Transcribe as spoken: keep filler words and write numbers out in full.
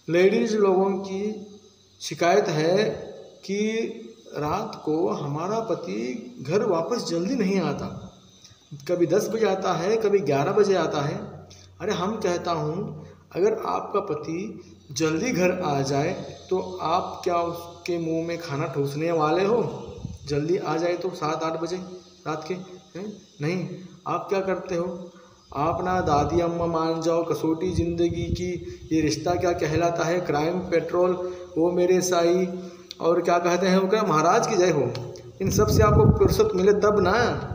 Ladies लोगों की शिकायत है कि रात को हमारा पति घर वापस जल्दी नहीं आता, कभी दस बजे आता है, कभी ग्यारह बजे आता है। अरे हम कहता हूँ अगर आपका पति जल्दी घर आ जाए तो आप क्या उसके मुंह में खाना ठूसने वाले हो? जल्दी आ जाए तो सात आठ बजे रात के हैं? नहीं, आप क्या करते हो? आप ना दादी अम्मा मान जाओ, कसौटी ज़िंदगी की, ये रिश्ता क्या कहलाता है, क्राइम पेट्रोल, वो मेरे साई, और क्या कहते हैं वो क्या, महाराज की जय हो। इन सब से आपको फुर्सत मिले तब ना।